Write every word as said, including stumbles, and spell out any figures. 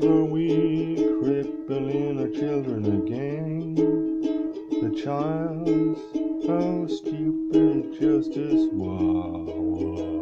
Are we crippling our children again? The child's oh stupid justice, wah, wah.